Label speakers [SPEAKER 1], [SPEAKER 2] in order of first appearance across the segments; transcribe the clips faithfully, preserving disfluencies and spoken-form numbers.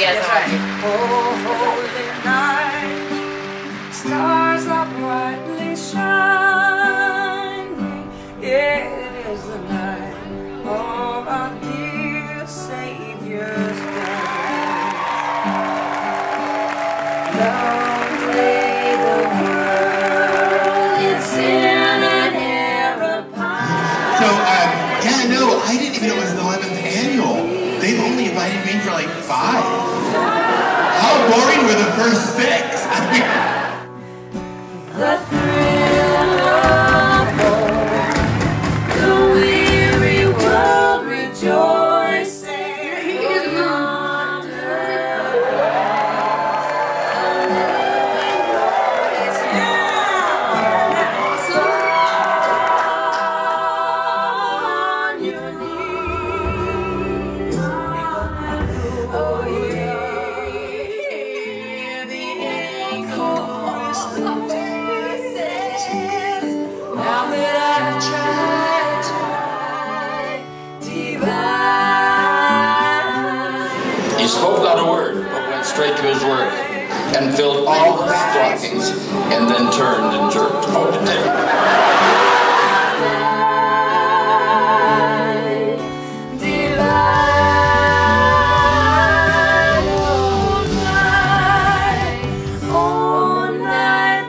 [SPEAKER 1] yes,
[SPEAKER 2] that's
[SPEAKER 1] right.
[SPEAKER 2] Oh, holy night, stars are brightly shining. Yeah, it is the night of our dear Savior's birth. Long lay the world in sin and error pine.
[SPEAKER 3] So, um, yeah, no, I didn't even know it was the eleventh annual. They've only invited me for like five. How boring were the first six? I mean,
[SPEAKER 2] The thrill of hope, the weary world rejoicing under its hands on your knees. Oh, hear the echoes of voices. Now that I've tried, tried divine.
[SPEAKER 4] He spoke not a word, but went straight to his work, and filled all his stockings, and then turned and jerked out the tail.
[SPEAKER 2] Divine, oh night, oh night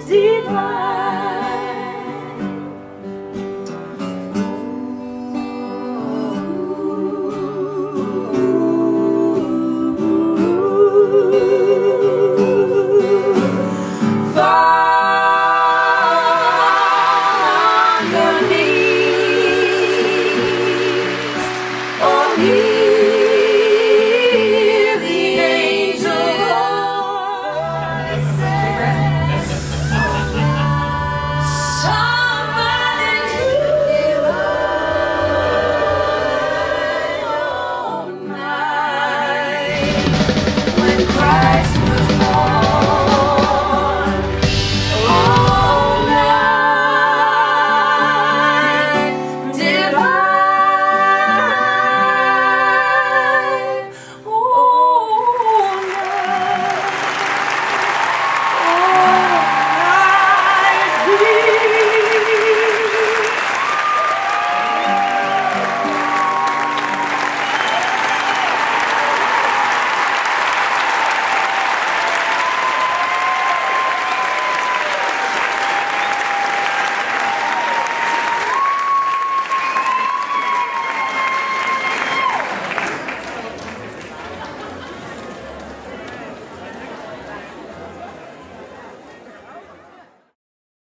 [SPEAKER 2] divine. Fall on your knees, oh hear the angel voices. Somebody divine, oh night, when Christ